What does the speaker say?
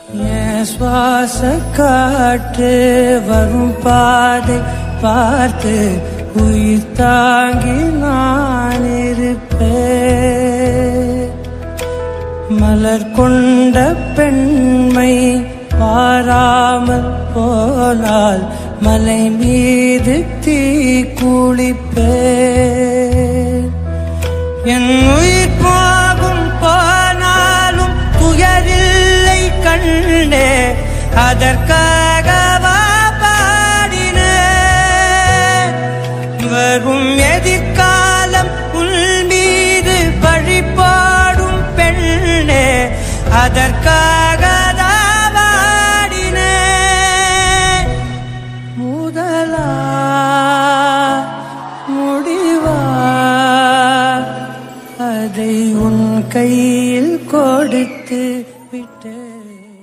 என் சுவாச காற்று வரும் பாதை பார்த்து உயிர் தாங்கி நான் இருப்பேன். மலர் கொண்ட பெண்மை மாறாமல் போனால் மலை மீது தீ குளிப்பேன். என் உயிர் போகும் போனாலும் துயரில்லை கண்டே, அதற்காகவா பாடினேன். வரும் எதிர்காலம் உன் மீது பழி போடும் பெண்ணே, அதற்காக பாடினேன். முதலா முடிவா அதை உன் கையில் கொடுத்து விட்டேன்.